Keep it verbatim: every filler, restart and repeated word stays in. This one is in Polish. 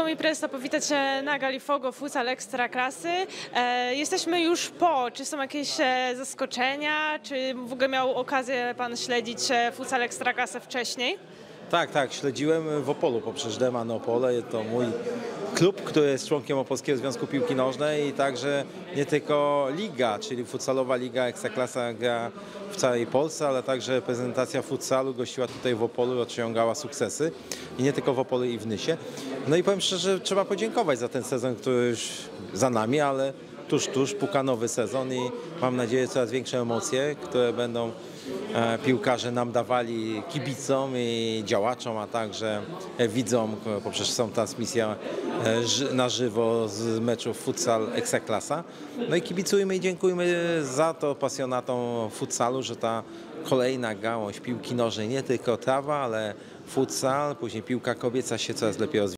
mój prezes, powitać się na gali Fogo Futsal Ekstraklasy. E, jesteśmy już po. Czy są jakieś e, zaskoczenia? Czy w ogóle miał okazję Pan śledzić e, Futsal Ekstraklasę wcześniej? Tak, tak, śledziłem w Opolu poprzez Deman Opole. To mój klub, który jest członkiem Opolskiego Związku Piłki Nożnej i także nie tylko liga, czyli futsalowa liga Ekstraklasa gra w całej Polsce, ale także reprezentacja futsalu gościła tutaj w Opolu i osiągała sukcesy. I nie tylko w Opolu i w Nysie. No i powiem szczerze, trzeba podziękować za ten sezon, który już za nami, ale tuż, tuż puka nowy sezon i mam nadzieję coraz większe emocje, które będą e, piłkarze nam dawali kibicom i działaczom, a także e, widzom, poprzez są transmisja e, ży, na żywo z meczów futsal Ekstraklasa. No i kibicujmy i dziękujmy za to pasjonatom futsalu, że ta kolejna gałąź piłki nożnej, nie tylko trawa, ale futsal, później piłka kobieca się coraz lepiej rozwija.